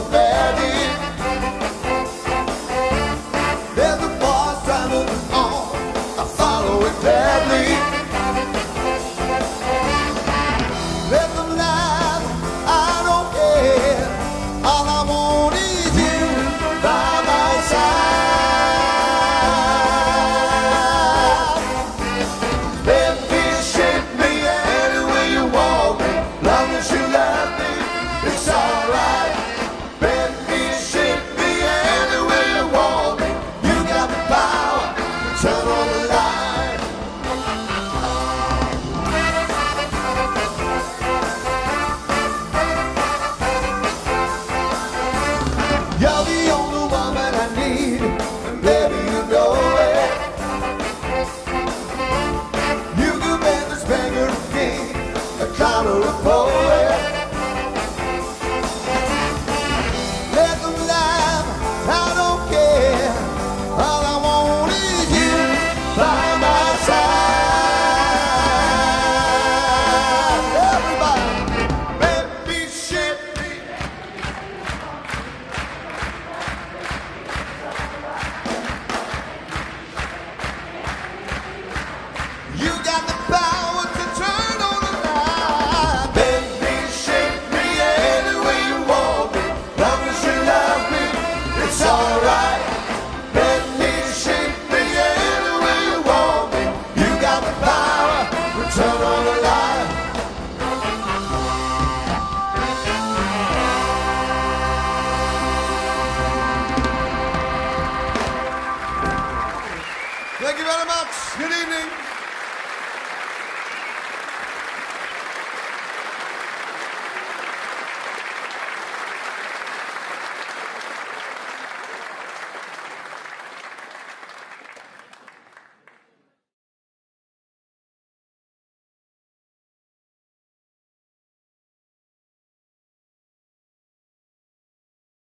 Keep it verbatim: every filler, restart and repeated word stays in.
it gladly. There's a voice driving on, I follow it gladly. Let them laugh, I don't care. All I want is you by my side. Let me shake me any way you want me, long as you love me, it's alright. Let me shake me any way you want me. You got the power, turn on the light. You're the only